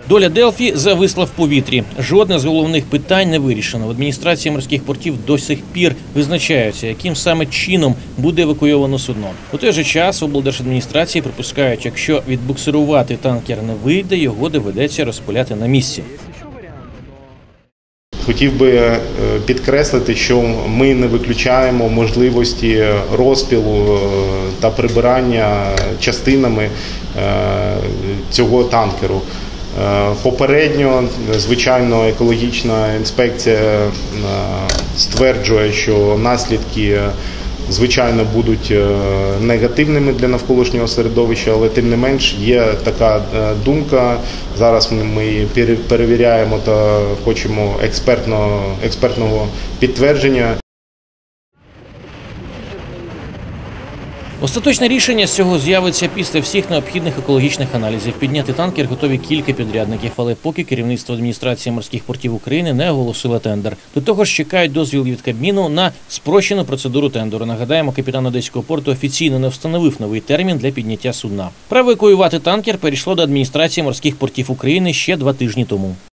Доля Делфі зависла в повітрі. Жодне з головних питань не вирішено. В адміністрації морських портів до сих пір визначаються, яким саме чином буде евакуйовано судно. У той же час в облдержадміністрації припускають, якщо відбуксирувати танкер не вийде, його доведеться розпиляти на місці. Хотів би підкреслити, що ми не виключаємо можливості розпилу та прибирання частинами цього танкеру. Попередньо, звичайно, екологічна інспекція стверджує, що наслідки, звичайно, будуть негативними для навколишнього середовища, але тим не менш є така думка. Зараз ми перевіряємо та хочемо експертного підтвердження. Остаточне рішення з цього з'явиться після всіх необхідних екологічних аналізів. Підняти танкер готові кілька підрядників, але поки керівництво адміністрації морських портів України не оголосило тендер. До того ж чекають дозвіл від Кабміну на спрощену процедуру тендеру. Нагадаємо, капітан Одеського порту офіційно не встановив новий термін для підняття судна. Право евакуювати танкер перейшло до адміністрації морських портів України ще 2 тижні тому.